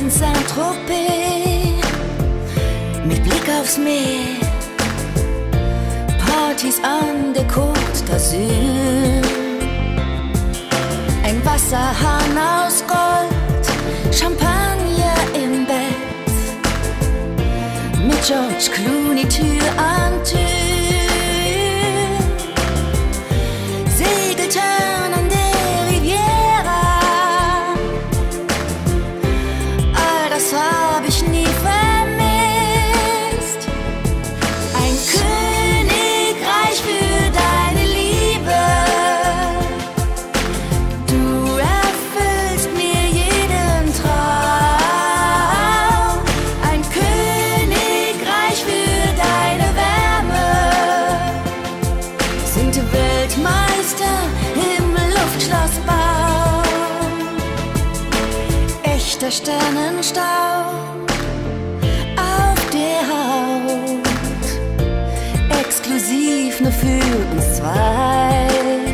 in Saint-Tropez mit Blick aufs Meer, Partys an der Côte d'Azur, ein Wasserhahn aus Gold, Champagner im Bett, mit George Clooney Tür an Tür, Segeltörn an der Riviera, all das hab ich nie vermisst. Ein Königreich für deine Liebe, du erfüllst mir jeden Traum. Ein Königreich für deine Wärme, sind Weltmeister im Luftschlossbau. Echter Sternenstaub auf der Haut, exklusiv nur für uns zwei.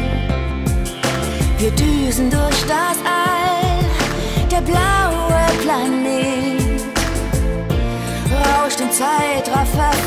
Wir düsen durch das All, der blaue Planet rauscht im Zeitraffer